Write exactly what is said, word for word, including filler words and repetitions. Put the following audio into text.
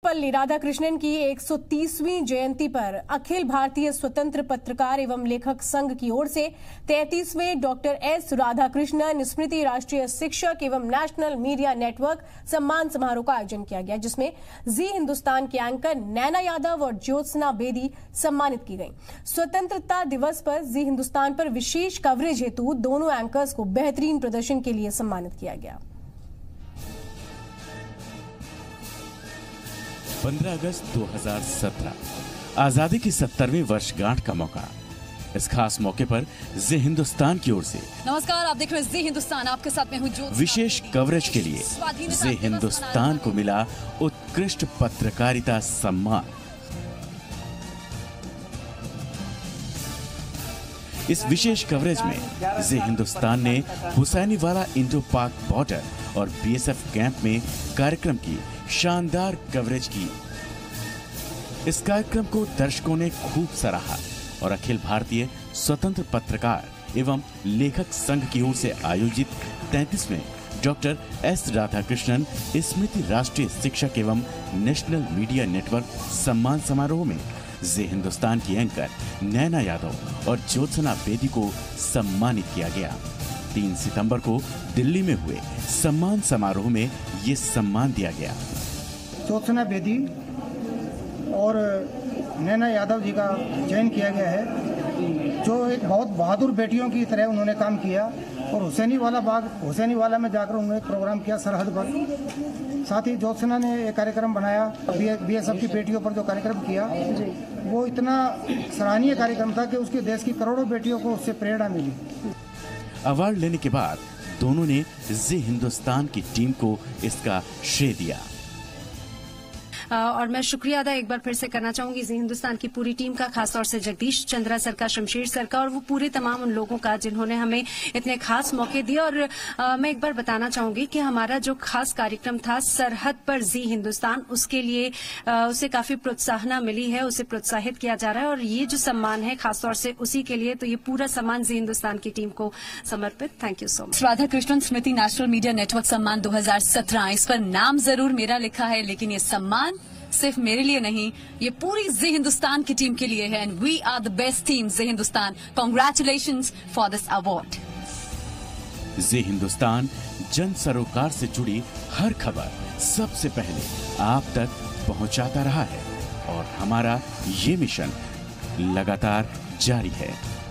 सर्वपल्ली राधाकृष्णन की एक सौ तीसवीं जयंती पर अखिल भारतीय स्वतंत्र पत्रकार एवं लेखक संघ की ओर से तैंतीसवें डॉक्टर एस राधाकृष्णन स्मृति राष्ट्रीय शिक्षक एवं नेशनल मीडिया नेटवर्क सम्मान समारोह का आयोजन किया गया, जिसमें जी हिंदुस्तान के एंकर नैना यादव और ज्योत्सना बेदी सम्मानित की गई। स्वतंत्रता दिवस पर जी हिंदुस्तान पर विशेष कवरेज हेतु दोनों एंकर्स को बेहतरीन प्रदर्शन के लिए सम्मानित किया गया। पंद्रह अगस्त दो हज़ार सत्रह आजादी की सत्तरवीं वर्षगांठ का मौका। इस खास मौके पर जी हिंदुस्तान की ओर से नमस्कार, आप देख रहे हैं जी हिंदुस्तान, आपके साथ मैं हूं ज्योत्सना। विशेष कवरेज के लिए जी हिंदुस्तान को मिला उत्कृष्ट पत्रकारिता सम्मान। इस विशेष कवरेज में जी हिंदुस्तान ने हुसैनीवाला इंडो पाक बॉर्डर और बीएसएफ कैंप में कार्यक्रम की शानदार कवरेज की। इस कार्यक्रम को दर्शकों ने खूब सराहा और अखिल भारतीय स्वतंत्र पत्रकार एवं लेखक संघ की ओर से आयोजित तैंतीसवें डॉक्टर एस राधाकृष्णन स्मृति राष्ट्रीय शिक्षक एवं नेशनल मीडिया नेटवर्क सम्मान समारोह में जी हिंदुस्तान की एंकर नैना यादव और ज्योत्सना बेदी को सम्मानित किया गया। तीन सितंबर को दिल्ली में हुए सम्मान समारोह में ये सम्मान दिया गया। ज्योत्सना बेदी और नैना यादव जी का चयन किया गया है, जो एक बहुत बहादुर बेटियों की तरह उन्होंने काम किया और हुसैनीवाला बाग हुसैनीवाला में जाकर उन्होंने प्रोग्राम किया सरहद पर। साथ ही ज्योत्सना ने एक कार्यक्रम बनाया बीएसएफ की बेटियों पर, जो कार्यक्रम किया वो इतना सराहनीय कार्यक्रम था कि उसके देश की करोड़ों बेटियों को उससे प्रेरणा मिली। अवार्ड लेने के बाद दोनों ने जी हिंदुस्तान की टीम को इसका श्रेय दिया। और मैं शुक्रिया अदा एक बार फिर से करना चाहूंगी जी हिंदुस्तान की पूरी टीम का, खासतौर से जगदीश चंद्रा सर का, शमशेर सर का और वो पूरे तमाम उन लोगों का जिन्होंने हमें इतने खास मौके दिए। और आ, मैं एक बार बताना चाहूंगी कि हमारा जो खास कार्यक्रम था सरहद पर जी हिंदुस्तान, उसके लिए आ, उसे काफी प्रोत्साहना मिली है, उसे प्रोत्साहित किया जा रहा है और ये जो सम्मान है खासतौर से उसी के लिए, तो ये पूरा सम्मान जी हिंदुस्तान की टीम को समर्पित। Thank you so much. Radhakrishnan स्मृति नेशनल मीडिया नेटवर्क सम्मान दो हज़ार सत्रह, इस पर नाम जरूर मेरा लिखा है, लेकिन ये सम्मान सिर्फ मेरे लिए नहीं, ये पूरी जी हिंदुस्तान की टीम के लिए है। And we are the best team Zee Hindustan. Congratulations for this award. Zee Hindustan जन सरोकार से जुड़ी हर खबर सबसे पहले आप तक पहुंचाता रहा है और हमारा ये मिशन लगातार जारी है।